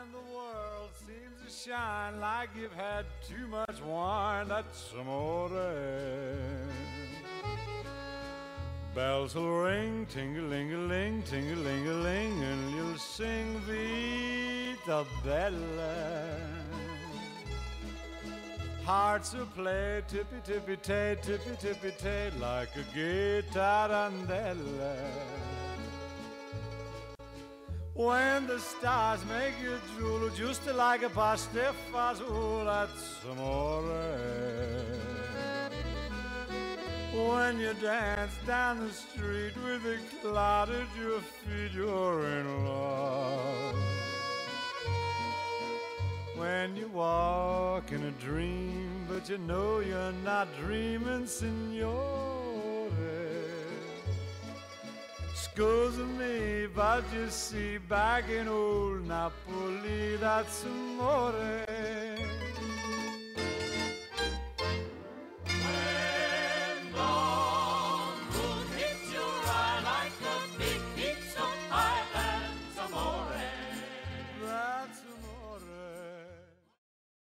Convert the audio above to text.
And the world seems to shine like you've had too much wine. That's amore. Bells will ring, ting-a-ling-a-ling, ting-a-ling-a-ling, and you'll sing Vita Bella. Hearts will play tippy-tippy-tay, tippy-tippy-tay, like a gay tarantella. When the stars make you drool, just like a pastifazool, that's amore. When you dance down the street with a cloud at your feet, you're in love. When you walk in a dream, but you know you're not dreaming, signore. Scusa me, but you see, back in old Napoli, that's amore.